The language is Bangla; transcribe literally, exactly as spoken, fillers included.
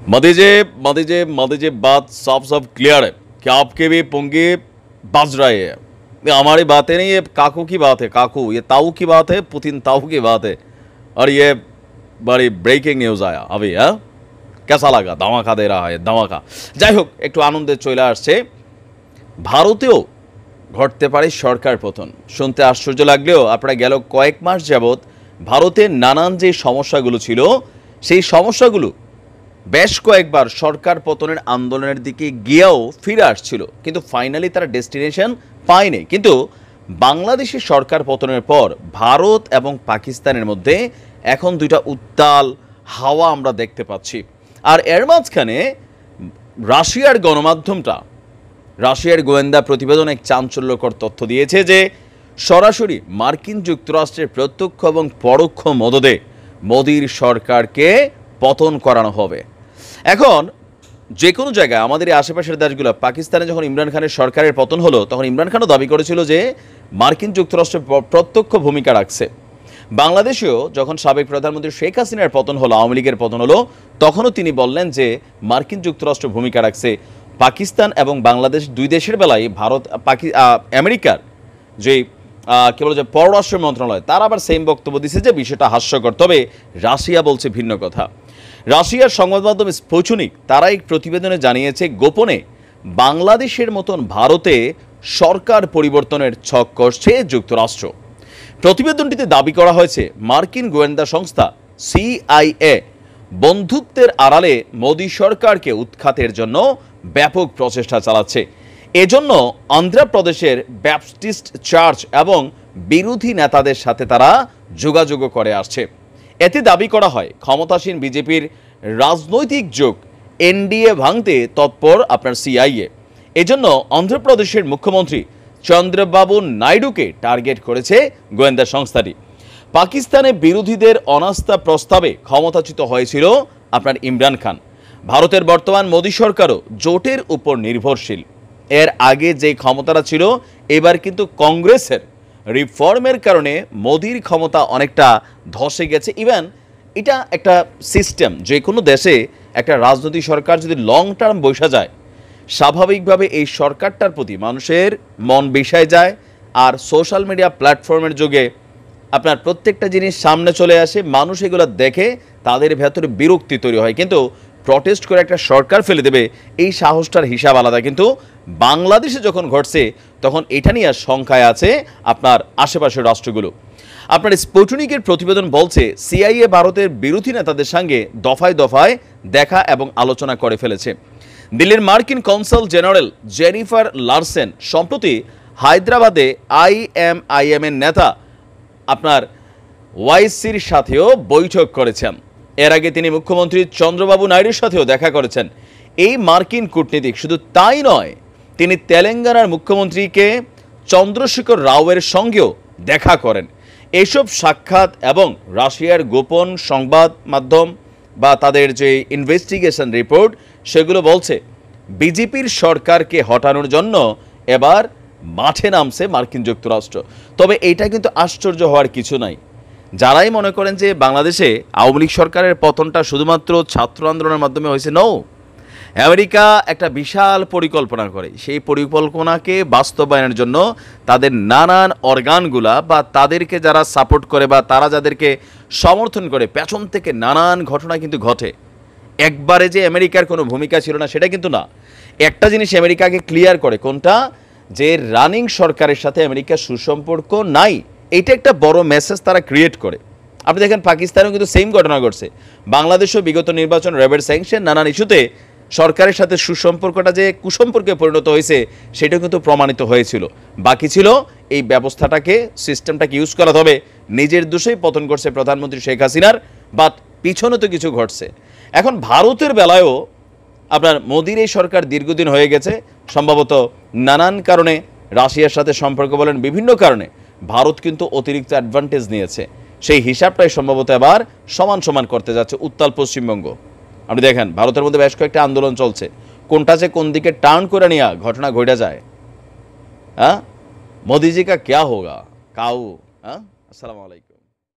मदीजे मदीजे मदीजे बात साफ साफ क्लियर है कि आपके भी पुंगे बज रहे हैं। ये हमारी बातें नहीं, ये काकू की बात है। काकू ये ताऊ की बात है, पुतिन ताऊ की बात है। और ये बड़ी ब्रेकिंग न्यूज़ आया अभी। हाँ, कैसा लगा? धमाका दे रहा है, धमाका। যাই হোক, একটু আনন্দে চলে আসছে। ভারতেও ঘটতে পারে সরকার পতন। শুনতে আশ্চর্য লাগলেও আপনারা গেল কয়েক মাস যাবৎ ভারতের নানান যে সমস্যাগুলো ছিল, সেই সমস্যাগুলো বেশ কয়েকবার সরকার পতনের আন্দোলনের দিকে গিয়েও ফিরে আসছিল, কিন্তু ফাইনালি তারা ডেস্টিনেশন পায়নি। কিন্তু বাংলাদেশের সরকার পতনের পর ভারত এবং পাকিস্তানের মধ্যে এখন দুইটা উত্তাল হাওয়া আমরা দেখতে পাচ্ছি। আর এর মাঝখানে রাশিয়ার গণমাধ্যমটা, রাশিয়ার গোয়েন্দা প্রতিবেদন এক চাঞ্চল্যকর তথ্য দিয়েছে যে সরাসরি মার্কিন যুক্তরাষ্ট্রের প্রত্যক্ষ এবং পরোক্ষ মদদে মোদির সরকারকে পতন করানো হবে। এখন যে কোনো জায়গায় আমাদের এই আশেপাশের দেশগুলো, পাকিস্তানে যখন ইমরান খানের সরকারের পতন হলো, তখন ইমরান খানও দাবি করেছিল যে মার্কিন যুক্তরাষ্ট্র প্রত্যক্ষ ভূমিকা রাখছে। বাংলাদেশেও যখন সাবেক প্রধানমন্ত্রী শেখ হাসিনার পতন হলো, আওয়ামী লীগের পতন হলো, তখনও তিনি বললেন যে মার্কিন যুক্তরাষ্ট্র ভূমিকা রাখছে। পাকিস্তান এবং বাংলাদেশ দুই দেশের বেলায় ভারত পাকি আমেরিকার যে কী বলে যে পররাষ্ট্র মন্ত্রণালয়, তারা আবার সেম বক্তব্য দিচ্ছে যে বিষয়টা হাস্যকর। তবে রাশিয়া বলছে ভিন্ন কথা। রাশিয়ার সংবাদ মাধ্যম স্পুটনিক তারা এক প্রতিবেদনে জানিয়েছে গোপনে বাংলাদেশের মতন ভারতে সরকার পরিবর্তনের ছক করছে যুক্তরাষ্ট্র। প্রতিবেদনটিতে দাবি করা হয়েছে মার্কিন গোয়েন্দা সংস্থা সিআইএ বন্ধুত্বের আড়ালে মোদি সরকারকে উৎখাতের জন্য ব্যাপক প্রচেষ্টা চালাচ্ছে। এজন্য অন্ধ্রপ্রদেশের ব্যাপটিস্ট চার্চ এবং বিরোধী নেতাদের সাথে তারা যোগাযোগ করে আসছে। এতে দাবি করা হয় ক্ষমতাসীন বিজেপির রাজনৈতিক জোট এনডিএ ভাঙতে তৎপর আপনার সিআইএ। এজন্য অন্ধ্রপ্রদেশের মুখ্যমন্ত্রী চন্দ্রবাবু নাইডুকে টার্গেট করেছে গোয়েন্দা সংস্থাটি। পাকিস্তানে বিরোধীদের অনাস্থা প্রস্তাবে ক্ষমতাচ্যুত হয়েছিল আপনার ইমরান খান। ভারতের বর্তমান মোদী সরকারও জোটের উপর নির্ভরশীল। এর আগে যে ক্ষমতাটা ছিল, এবার কিন্তু কংগ্রেসের রিফর্মের কারণে মোদির ক্ষমতা অনেকটা ধসে গেছে। ইভেন এটা একটা সিস্টেম, যে কোনো দেশে একটা রাজনৈতিক সরকার যদি লং টার্ম বসে যায়, স্বাভাবিকভাবে এই সরকারটার প্রতি মানুষের মন বিষায় যায়। আর সোশ্যাল মিডিয়া প্ল্যাটফর্মের যুগে আপনার প্রত্যেকটা জিনিস সামনে চলে আসে, মানুষ এগুলো দেখে তাদের ভেতরে বিরক্তি তৈরি হয়। কিন্তু প্রটেস্ট করে একটা সরকার ফেলে দেবে, এই সাহসটার হিসাব আলাদা। কিন্তু বাংলাদেশে যখন ঘটছে, তখন এটা নিয়ে সংখ্যায় আছে আপনার আশেপাশের রাষ্ট্রগুলো। আপনার স্পুটনিকের প্রতিবেদন বলছে সিআইএ ভারতের বিরোধী নেতাদের সঙ্গে দফায় দফায় দেখা এবং আলোচনা করে ফেলেছে। দিল্লির মার্কিন কনসাল জেনারেল জেনিফার লারসেন সম্প্রতি হায়দ্রাবাদে আইএমআইএম এর নেতা আপনার ওয়াইসির সাথেও বৈঠক করেছেন। এর আগে তিনি মুখ্যমন্ত্রী চন্দ্রবাবু নাইডুর সাথেও দেখা করেছেন। এই মার্কিন কূটনীতিক শুধু তাই নয়, তিনি তেলেঙ্গানার মুখ্যমন্ত্রীকে চন্দ্রশেখর রাওয়ের সঙ্গেও দেখা করেন। এসব সাক্ষাৎ এবং রাশিয়ার গোপন সংবাদ মাধ্যম বা তাদের যে ইনভেস্টিগেশন রিপোর্ট, সেগুলো বলছে বিজেপির সরকারকে হটানোর জন্য এবার মাঠে নামছে মার্কিন যুক্তরাষ্ট্র। তবে এটা কিন্তু আশ্চর্য হওয়ার কিছু নাই। যারাই মনে করেন যে বাংলাদেশে আওয়ামী লীগ সরকারের পতনটা শুধুমাত্র ছাত্র আন্দোলনের মাধ্যমে হয়েছে, নো, আমেরিকা একটা বিশাল পরিকল্পনা করে। সেই পরিকল্পনাকে বাস্তবায়নের জন্য তাদের নানান অর্গানগুলা বা তাদেরকে যারা সাপোর্ট করে বা তারা যাদেরকে সমর্থন করে, পেছন থেকে নানান ঘটনা কিন্তু ঘটে। একবারে যে আমেরিকার কোনো ভূমিকা ছিল না সেটা কিন্তু না। একটা জিনিস আমেরিকাকে ক্লিয়ার করে, কোনটা? যে রানিং সরকারের সাথে আমেরিকার সুসম্পর্ক নাই। এটা একটা বড় মেসেজ তারা ক্রিয়েট করে। আপনি দেখেন পাকিস্তানেও কিন্তু সেম ঘটনা ঘটছে। বাংলাদেশও বিগত নির্বাচন, র্যাবের স্যাংশন, নানান ইস্যুতে সরকারের সাথে সুসম্পর্কটা যে কুসম্পর্কে পরিণত হয়েছে সেটাও কিন্তু প্রমাণিত হয়েছিল। বাকি ছিল এই ব্যবস্থাটাকে, সিস্টেমটাকে ইউজ করা। তবে নিজের দোষেই পতন করছে প্রধানমন্ত্রী শেখ হাসিনার, বাট পিছনে তো কিছু ঘটছে। এখন ভারতের বেলায়ও আপনার মোদির এই সরকার দীর্ঘদিন হয়ে গেছে, সম্ভবত নানান কারণে রাশিয়ার সাথে সম্পর্ক বলেন, বিভিন্ন কারণে ভারত কিন্তু অতিরিক্ত অ্যাডভান্টেজ নিয়েছে। সেই হিসাবটাই সম্ভবত এবার সমান সমান করতে যাচ্ছে উত্তাল পশ্চিমবঙ্গ। আপনি দেখেন ভারতের মধ্যে বেশ কয়েকটা আন্দোলন চলছে, কোনটা যে কোন দিকে টার্ন করে নিয়ে ঘটনা ঘটে যায়। হ্যাঁ, মোদিজি কা ক্যা হোগা কাউ। হ্যাঁ, আসসালামু আলাইকুম।